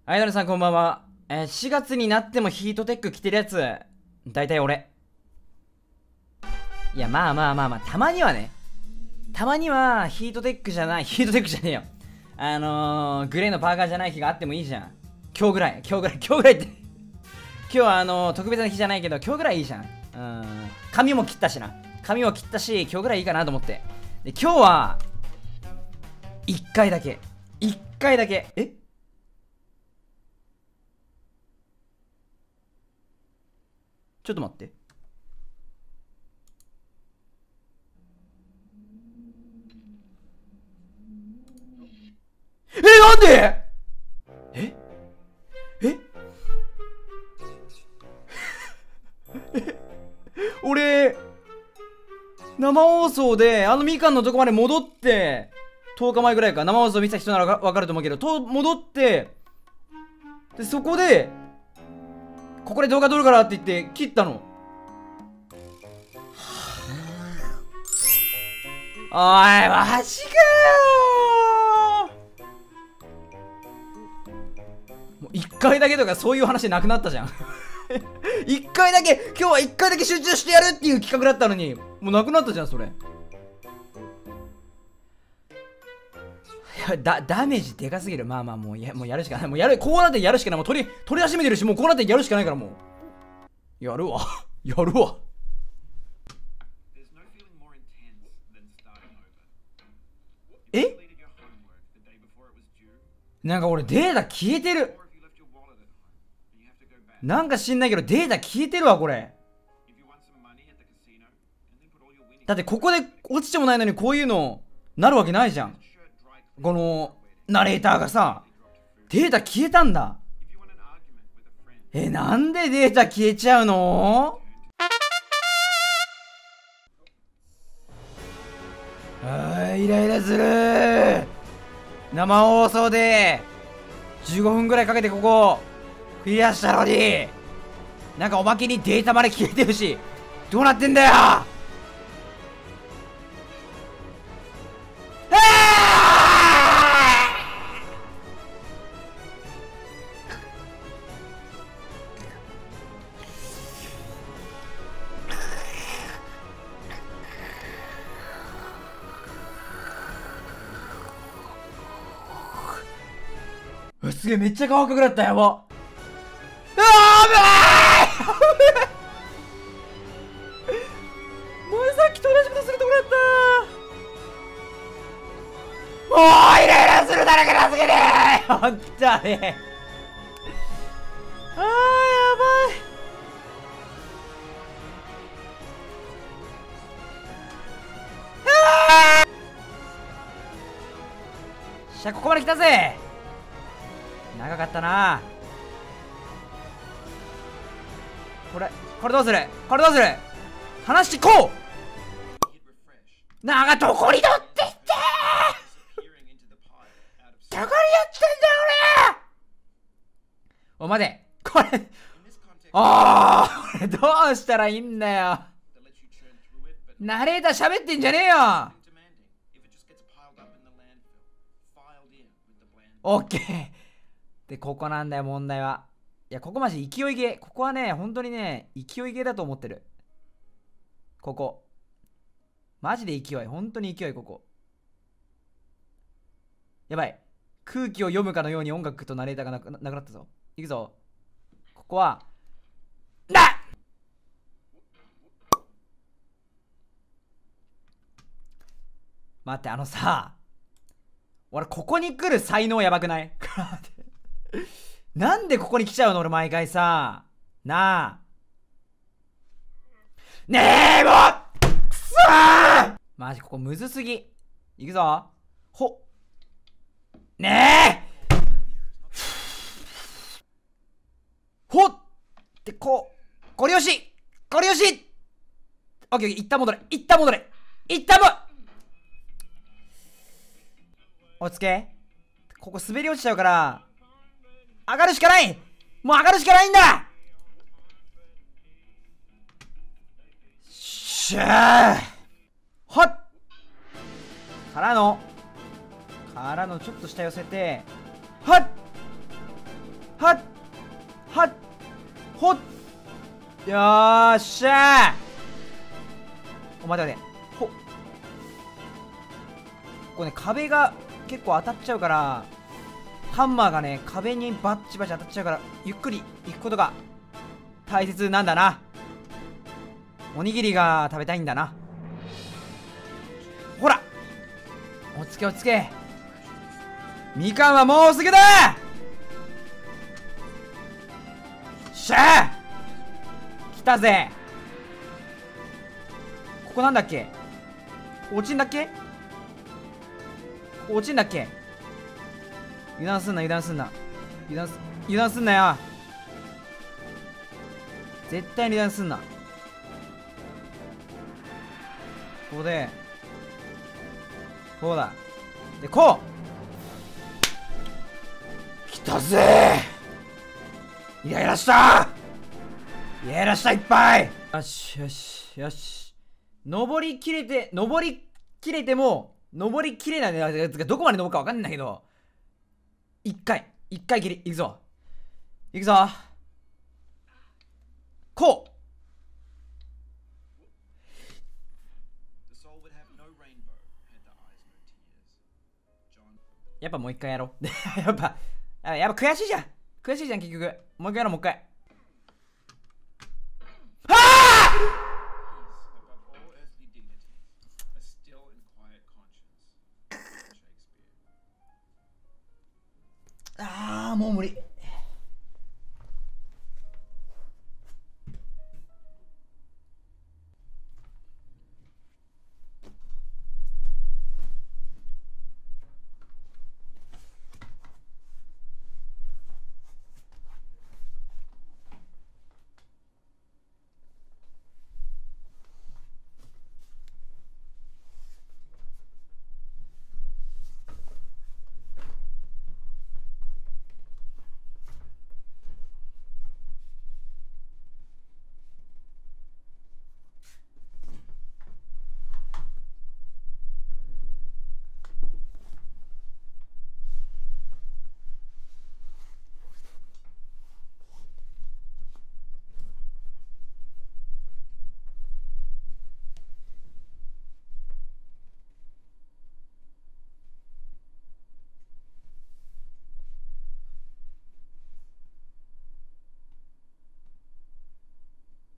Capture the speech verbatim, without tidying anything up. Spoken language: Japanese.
アイドルさんこんばんは。えー、しがつになってもヒートテック着てるやつ、大体俺。いや、まあまあまあまあ、たまにはね。たまにはヒートテックじゃない、ヒートテックじゃねえよ。あのー、グレーのパーカーじゃない日があってもいいじゃん。今日ぐらい、今日ぐらい、今日ぐらいって。今日はあのー、特別な日じゃないけど、今日ぐらいいいじゃん。うん。髪も切ったしな。髪も切ったし、今日ぐらいいいかなと思って。で、今日は、一回だけ。一回だけ。えちょっと待って。え、なんでえええ俺、生放送で、あのみかんのとこまで戻って、とおかまえぐらいか、生放送見た人ならわかると思うけど、と戻って、で、そこで、ここで動画撮るからって言って切ったの。おい、マジかよー。もう一回だけとかそういう話なくなったじゃん。一回だけ、今日は一回だけ集中してやるっていう企画だったのに、もうなくなったじゃん、それ。いや、だ、ダメージでかすぎる。まあまあ、もうや、もうやるしかない。もうやる、こうなってやるしかない。もう取り、取り始めてるし、もうこうなってやるしかないから、もう。やるわ。やるわ。えなんか俺データ消えてる。なんか知んないけどデータ消えてるわこれ。だってここで落ちてもないのにこういうのなるわけないじゃん。このナレーターがさ、データ消えたんだ。え、なんでデータ消えちゃうの？あー、イライラする。生放送でじゅうごふんぐらいかけてここクリアしたのに、なんかおまけにデータまで消えてるし、どうなってんだよ。すげえ、めっちゃ顔赤くなった。やば。うわー、危ない前さっきと同じことするとこだった。もうイライラする誰か助けてー。ほんとにあー、やばい。あーしゃ、ここまで来たぜ。長かったな。これこれどうする、これどうする、話してこう。長どこに乗ってってー。どこにやってんだよ俺。お待て、これああ、これどうしたらいいんだよ。ナレーター喋ってんじゃねえよ。オッケーで、ここなんだよ問題は。いや、ここマジ勢いゲー。ここはね、本当にね、勢いゲーだと思ってる。ここ。マジで勢い。本当に勢い、ここ。やばい。空気を読むかのように音楽とナレーターがなく な, なくなったぞ。いくぞ。ここは、な待って、あのさ、俺、ここに来る才能やばくない？なんでここに来ちゃうの俺毎回さ。なあ。ねえもうくそーマジここむずすぎ。いくぞ。ほねえほってこう。これよしこれよしオッケー、一旦戻れ一旦戻れ一旦も落ち着け。ここ滑り落ちちゃうから上がるしかない。もう上がるしかないんだ。しゃーはっからのからのちょっと下寄せてはっはっはっほっ。よーっしゃー。お待て待て。ほっ。これね、壁が結構当たっちゃうから、ハンマーがね、壁にバッチバチ当たっちゃうから、ゆっくり行くことが大切なんだな。おにぎりが食べたいんだな。ほら、おつけおつけ。みかんはもうすぐだ。しゃー、来たぜ。ここなんだっけ。落ちんだっけ。ここ落ちんだっけ。油断すんな油断すんな油断す油断すんなよ。絶対に油断すんな。ここでこうだ。でこう来たぜ。イライラした。イライラしたいっぱい。よしよしよし。登りきれて登りきれても登りきれないやつがどこまで登るか分かんないけど、一回一回きりいくぞ。いくぞ。こう。やっぱもう一回やろう。やっぱやっぱ悔しいじゃん。悔しいじゃん結局。もう一回やろうもう一回。ああもう無理。